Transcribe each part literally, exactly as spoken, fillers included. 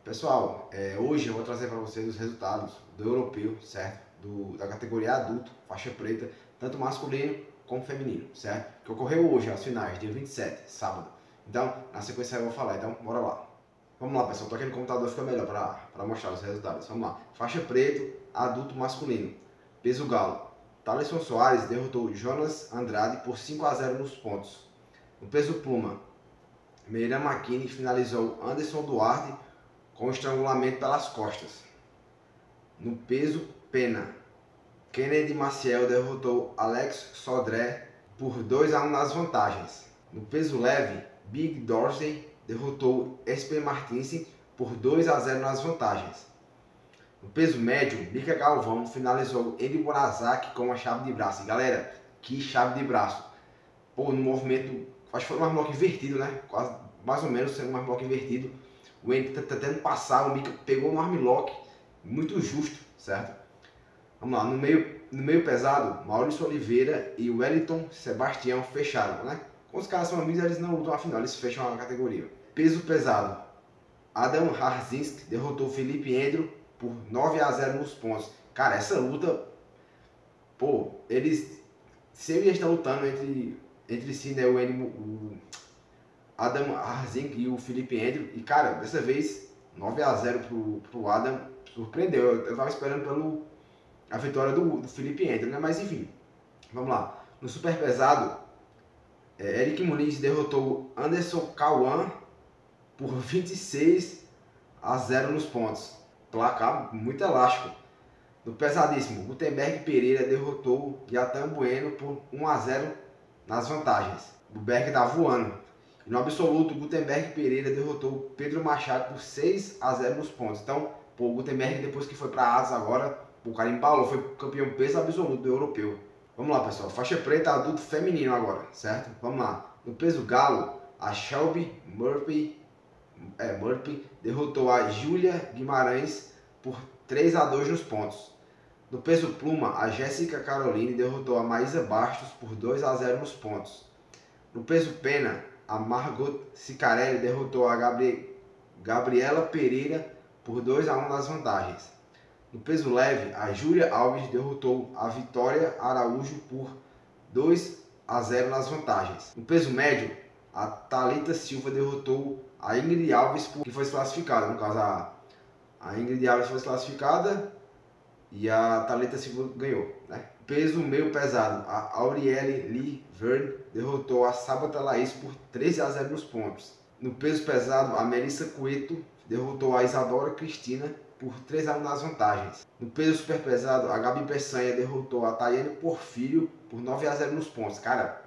Pessoal, é, hoje eu vou trazer para vocês os resultados do europeu, certo? Do, da categoria adulto, faixa preta, tanto masculino como feminino, certo? Que ocorreu hoje, as finais, dia vinte e sete, sábado. Então, na sequência eu vou falar, então bora lá. Vamos lá, pessoal, tô aqui no computador, fica melhor para mostrar os resultados. Vamos lá. Faixa preto, adulto masculino. Peso galo. Thaleson Soares derrotou Jonas Andrade por cinco a zero nos pontos. No peso pluma, Meira Makini finalizou Anderson Duarte com estrangulamento pelas costas. No peso pena, Kennedy Maciel derrotou Alex Sodré por dois a um nas vantagens. No peso leve, Big Dorsey derrotou Espen Martins por dois a zero nas vantagens. No peso médio, Mika Galvão finalizou Edi Borazaki com a chave de braço. E galera, que chave de braço! Pô, no movimento, acho que foi um armlock invertido, né? Quase, mais ou menos sendo um armlock invertido. O Edi tá tentando passar, o Mika pegou um armlock muito justo, certo? Vamos lá, no meio, no meio pesado, Maurício Oliveira e Wellington Sebastião fecharam, né? Como os caras são amigos, eles não lutam a final, eles fecham a categoria. Peso pesado, Adam Harzinski derrotou Felipe Endro por nove a zero nos pontos. Cara, essa luta, pô, eles sempre estão lutando entre, entre si, né? O, o Adam Harzinski e o Felipe Endro. E, cara, dessa vez, nove a zero pro, pro Adam, surpreendeu. Eu, eu tava esperando pelo, a vitória do, do Felipe Endro, né? Mas, enfim, vamos lá. No super pesado, é, Eric Muniz derrotou Anderson Cauã por vinte e seis a zero nos pontos. Placar muito elástico. No pesadíssimo, Gutenberg Pereira derrotou Yatan Bueno por um a zero nas vantagens. O Berg tá voando. E no absoluto, Gutenberg Pereira derrotou Pedro Machado por seis a zero nos pontos. Então, pô, o Gutenberg, depois que foi para Asas agora, o cara embalou, foi campeão peso absoluto do europeu. Vamos lá, pessoal. Faixa preta adulto feminino agora, certo? Vamos lá. No peso galo, a Shelby Murphy É, Murphy derrotou a Júlia Guimarães por três a dois nos pontos. No peso pluma, a Jéssica Caroline derrotou a Maísa Bastos por dois a zero nos pontos. No peso pena, a Margot Cicarelli derrotou a Gabri... Gabriela Pereira por dois a um nas vantagens. No peso leve, a Júlia Alves derrotou a Vitória Araújo por dois a zero nas vantagens. No peso médio, a Thalita Silva derrotou a Ingrid Alves, que foi classificada. No caso, a, a Ingrid Alves foi classificada e a Thalita Silva ganhou, né? Peso meio pesado, a Auriele Lee Verne derrotou a Sabata Laís por treze a zero nos pontos. No peso pesado, a Melissa Cueto derrotou a Isadora Cristina por três a um nas vantagens. No peso super pesado, a Gabi Peçanha derrotou a Tayane Porfírio por nove a zero nos pontos. Cara,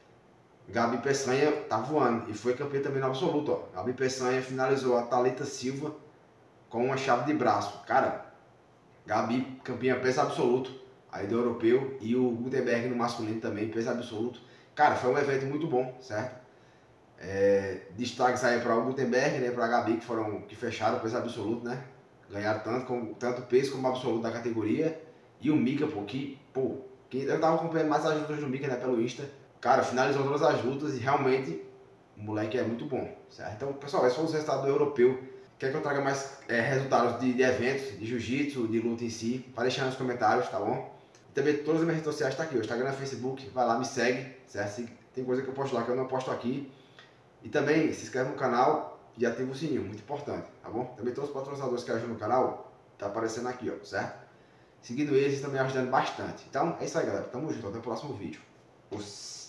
Gabi Peçanha tá voando e foi campeã também no absoluto, ó. Gabi Peçanha finalizou a Thalita Silva com uma chave de braço. Cara, Gabi campeã peso absoluto aí do europeu e o Gutenberg no masculino também, peso absoluto. Cara, foi um evento muito bom, certo? É, destaques aí para o Gutenberg, né, para a Gabi, que foram que fecharam o peso absoluto, né? Ganharam tanto, como, tanto peso como absoluto da categoria. E o Mika, pô, que, pô, que eu tava acompanhando mais as lutas do Mika, né, pelo Insta. Cara, finalizou todas as lutas e realmente o moleque é muito bom, certo? Então, pessoal, esses foram os resultados do europeu. Quer que eu traga mais é, resultados de, de eventos, de jiu-jitsu, de luta em si? Para deixar nos comentários, tá bom? E também todas as minhas redes sociais estão aqui, o Instagram, Facebook, vai lá, me segue, certo? Tem coisa que eu posto lá que eu não posto aqui. E também se inscreve no canal e ativa o sininho, muito importante, tá bom? Também todos os patrocinadores que ajudam no canal, tá aparecendo aqui, ó, certo? Seguindo eles, também ajudando bastante. Então, é isso aí, galera. Tamo junto, até o próximo vídeo. Os...